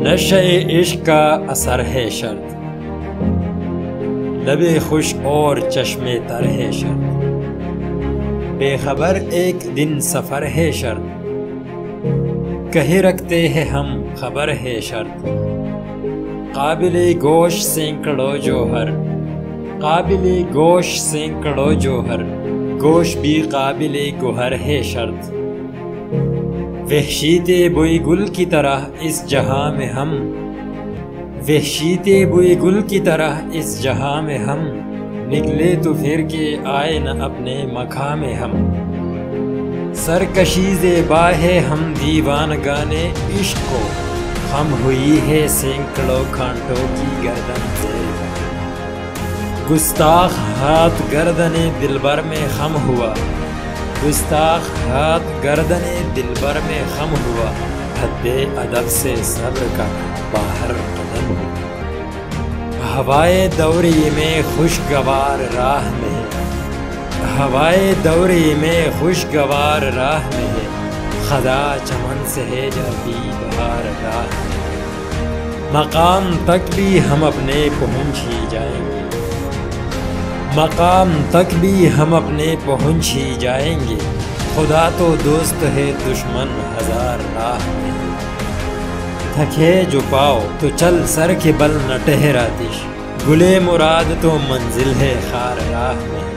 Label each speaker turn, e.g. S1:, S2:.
S1: نشہ عشق کا اثر ہے شرط، لب خوش اور چشمے تر ہے شرط، بے خبر ایک دن سفر ہے شرط، کہے رکھتے ہیں ہم خبر ہے شرط، قابل گوش سینکڑوں جوہر، قابل گوش سینکڑوں جوہر، گوش بھی قابل گوہر ہے شرط، وحشیت بوئی گل کی طرح اس جہاں میں ہم، وحشیت بوئی گل کی طرح اس جہاں میں ہم، نکلے تو پھر کے آئے نہ اپنے مقام میں ہم، سرکشی زیبا ہے ہم دیوان گانے عشق کو، خم ہوئی ہے سینکڑوں کانٹوں کی گردن سے، گستاخ ہاتھ گردن دلبر میں خم ہوا، گستاخ ہاتھ گردن دلبر میں خم ہوا، حد ادب سے صبر کا باہر قدم ہوا، ہوائے دوری میں خوشگوار راہ میں ہے، ہوائے دوری میں خوشگوار راہ میں ہے، خدا چمن سے ہے جاتی بہار راہ میں، مقام تک بھی ہم اپنے پہنچ ہی جائیں گے، مقام تک بھی ہم اپنے پہنچ ہی جائیں گے، خدا تو دوست ہے دشمن ہزار راہ میں، تھکے جو پاؤ تو چل سر کے بل نہ ٹہر آتش، گلے مراد تو منزل ہے خار راہ میں۔